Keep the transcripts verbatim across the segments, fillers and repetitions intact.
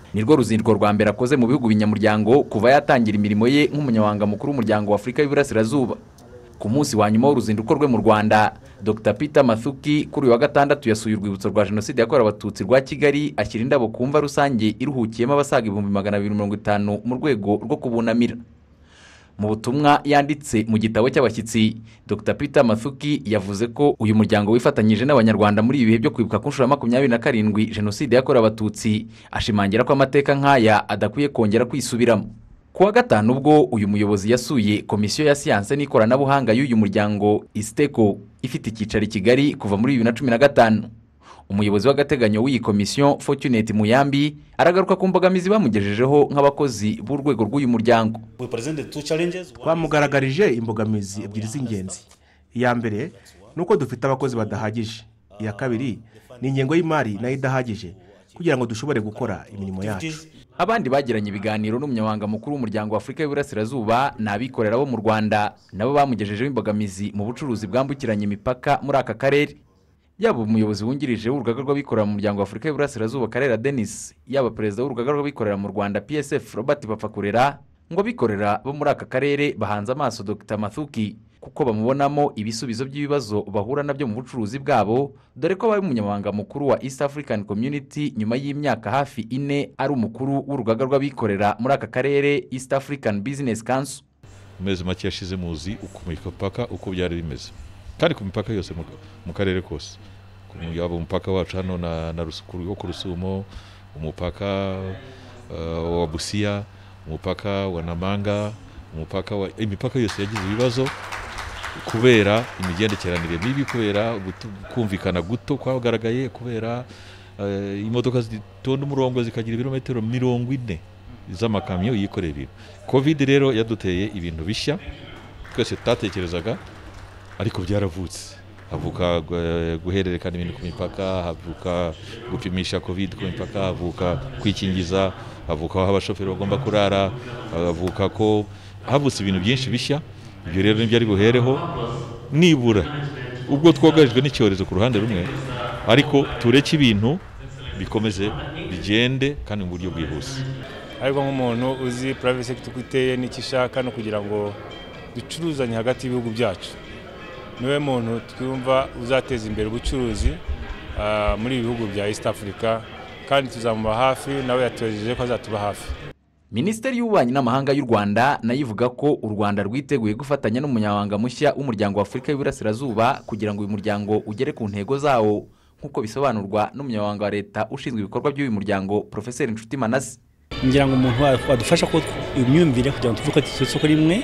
nirwo ruzinduko rwa mbere akoze mu bihugu binyamuryango kuva yatangira imirimo ye nk'umunyamabanga mukuru w'umuryango wa Afurika y'Iburasirazuba. Ku munsi wa nyuma w'uruzinduko rwe mu Rwanda, Dr Peter Mathuki kuri uyu wa gatandatu yasuye urwibutso rwa Jenoside yakorewe Abatutsi rwa Kigali, ashyira indabo ku mva rusange iruhukiyemo abasaga ibihumbi magana abiri mirongo itanu mu rwego rwo kubunamira. Mu butumwa yanditse mu gitabo cy'abashyitsi, Dr Peter Mathuki yavuze ko uyu muryango wifatanyije n'abanyarwanda muri ibihe byo kwibuka ku nshuro ya makumyabiri na karindwi Jenoside yakorewe Abatutsi, ashimangira ko amateka nk'aya adakwiye kongera kwisubiramo. Ku wa gatanu ubwo uyu muyobozi yasuye Komisiyo ya Siyanse n'Ikoranabuhanga y'uyu muryango ISTECO ifite icyicaro i Kigali kuva muri bibiri na cumi na gatanu. Umuyobozi w'agateganyo w'iyi komisiyo Fortunate Muyambi aragaruka ku mbogamizi bamugejejeho nk'abakozi b'urwego rw'uyu muryango. Twamugaragarije imbogamizi ebyiri z'ingenzi. Iya mbere nuko dufite abakozi badahagije. Iya kabiri ni ingengo y'imari nayo idahagije kugira ngo dushobore gukora imirimo yacu. Abandi bagiranye ibiganiro n'umunyamabanga mukuru w'umuryango wa Afurika y'Iburasirazuba n'abikorera bo mu Rwanda, nabo bamugejejeho imbogamizi mu bucuruzi bwambukiranya imipaka muri aka karere. Yaba umuyobozi wungirije w'urugaga rw'abikorera mu muryango wa Afurika y'Iburasirazuba Karera Denis, yaba perezida w'urugaga rw'abikorera mu Rwanda P S F Robert Bapfakurera, ngo abikorera bo muri aka karere bahanze amaso Dr Mathuki kuko bamubonamo ibisubizo by'ibibazo bahura nabyo mu bucuruzi bwabo, dore ko bari umunyamabanga mukuru wa East African Community nyuma y'imyaka hafi ine ari umukuru w'urugaga rw'abikorera muri aka karere East African Business Council. Mezi make yashize muzi uko mipaka uko byari bimeze, kandi ku mipaka yose mu karere kose, yaba umupaka wacu hano na na Rusukuru wo ku Rusumo, umupaka uh, wa Busia, umupaka wa Namanga, umupaka wa imipaka yose yagize ibibazo kubera imigendekeranire mibi, kubera kumvikana guto kwagaragaye, kubera uh, imodoka zitonda umurongo zikagira ibirometero mirongo ine z'amakamyo yikorera ibintu. Covid rero yaduteye ibintu bishya twese tutatekerezaga, ariko byaravutse. Havuka guhererekana ibintu ku mipaka, havuka gupimisha Covid ku mipaka, havuka kwikingiza, havuka aho abashoferi bagomba kurara, havuka ko havutse ibintu byinshi bishya. Ibyo rero nibyo ari buhereho, nibura ubwo twogajwe n'icyorezo ku ruhande rumwe, ariko tureke ibintu bikomeze bigende kandi mu buryo bwihuse. Ariko nk'umuntu uzi private sector kwiteye n'ikishaka no kugira ngo ducuruzanye hagati y'ibihugu byacu, niwe muntu twumva uzateza imbere ubucuruzi uh, muri ibihugu bya East Africa, kandi tuzamuba hafi, nawe yatojeje ko azatuba hafi. Minisiteri y'Ububanyi n'Amahanga y'u Rwanda nayo ivuga ko u Rwanda rwiteguye gufatanya n'umunyamabanga mushya w'umuryango wa Afurika y'Iburasirazuba kugira ngo uyu muryango ugere ku ntego zawo, nk'uko bisobanurwa n'umunyamabanga wa leta ushinzwe ibikorwa by'uyu muryango Professeur Nshuti Manase. Ngira ngo umuntu wadufasha ko imyumvire kugira ngo tuvuke isoko rimwe,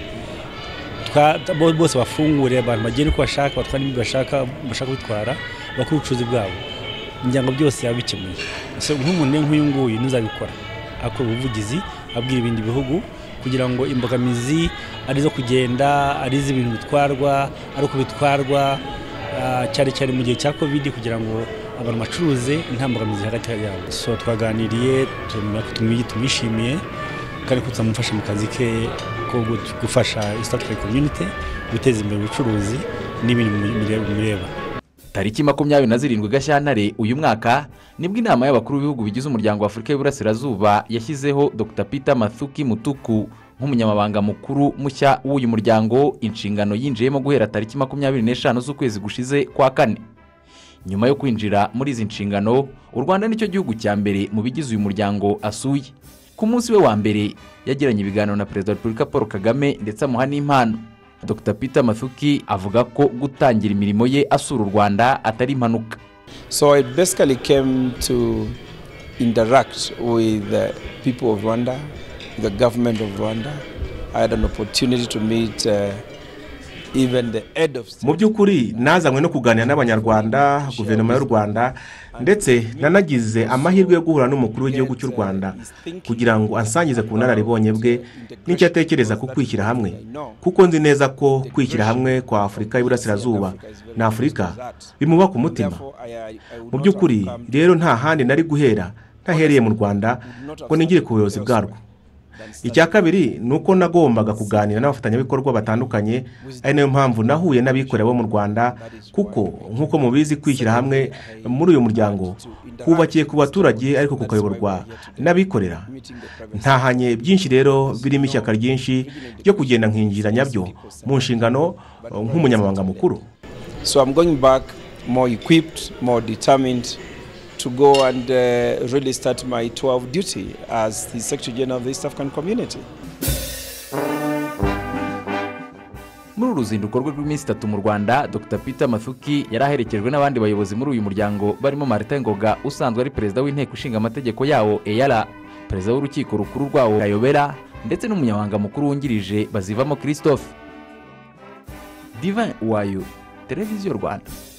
bose bafungure abantu bagenda uko bashaka, batwara n'ibyo bashaka bashaka bitwara, bakora ubucuruzi bwabo. Ngira ngo byose yabikemuye. So nk'umuntu nk'uyu nguyu nuzabikora akora ubuvugizi abwira ibindi bihugu kugira ngo imbogamizi ari zo kugenda, ari iz'ibintu bitwarwa, ari uko bitwarwa cyane cyane mu gihe cya Covid, kugira ngo abantu bacuruze nta mbogamizi hagati yabo. So twaganiriye tumwishimiye kandi ko tuzamufasha mu kazi ke ko gufasha East African Community guteza imbere ubucuruzi n'ibintu bireba. Tariki makumyabiri na zirindwi Gashyantare uyu mwaka nibwo inama y'abakuru b'ibihugu bigize umuryango wa Afurika y'Iburasirazuba yashyizeho Dr Peter Mathuki Mutuku nk'umunyamabanga mukuru mushya w'uyu muryango, inshingano yinjiyemo guhera tariki makumyabiri n'eshanu z'ukwezi gushize kwa kane. Nyuma yo kwinjira muri izi nshingano, u Rwanda nicyo gihugu cya mbere mu bigize uyu muryango asuye. Ku munsi we wa mbere yagiranye ibiganiro na Perezida wa Repubulika Paul Kagame ndetse amuha n'impano. Dr Peter Mathuki avuga ko gutangira imirimo ye asura u Rwanda atari impanuka. So it basically came to interact with the people of Rwanda, the government of Rwanda. I had an opportunity to meet uh, even the head of state. Mu by'ukuri nazanywe no kuganira n'abanyarwanda, guverinoma y'u Rwanda, ndetse nanagize amahirwe yo guhura n'umukuru w'igihugu cy'u Rwanda kugira ngo ansangize ku nararibonye bwe n'icyo atekereza ku kwishyira hamwe, kuko nzi neza ko kwishyira hamwe kwa Afurika y'Iburasirazuba na Afurika bimuba ku mutima. Mu by'ukuri rero nta handi nari guhera ntahereye mu Rwanda ngo ningire ku buyobozi bwarwo. Icya kabiri nuko nagombaga kuganira n'abafatanyabikorwa batandukanye, ari nayo mpamvu nahuye n'abikorera bo mu Rwanda, kuko nkuko mubizi kwishyira hamwe muri uyu muryango kubakiye ku baturage ariko kukayoborwa n'abikorera. Ntahanye byinshi rero birimo ishyaka ryinshi ryo kugenda nkinjira nyabyo mu nshingano nk'umunyamabanga mukuru. So I'm going back more equipped, more determined to go and uh, really start my tour of duty as the Secretary General of the East African Community. Muri uruzinduko rwe rw'iminsi itatu mu Rwanda, Doctor Peter Mathuki yari aherekejwe n'abandi bayobozi muri uyu muryango barimo Martin Ngoga usanzwe ari perezida w'inteko ishinga amategeko yawo E A R A, perezida w'urukiko rukuru rwawo Kayobera ndetse n'umunyamabanga mukuru wungirije Bazivamo Christophe. Divin Uwayo, Televiziyo Rwanda.